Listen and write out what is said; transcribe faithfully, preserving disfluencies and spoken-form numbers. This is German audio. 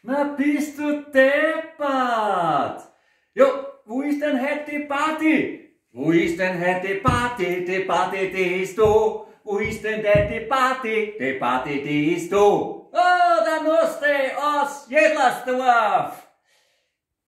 Na bist du deppert! Ja, wo ist denn heute die Party? Wo ist denn heute die Party? Die Party, die ist da. Wo ist denn die Party? Die Party, die ist da. Oh, der Nuste aus Jedlersdorf!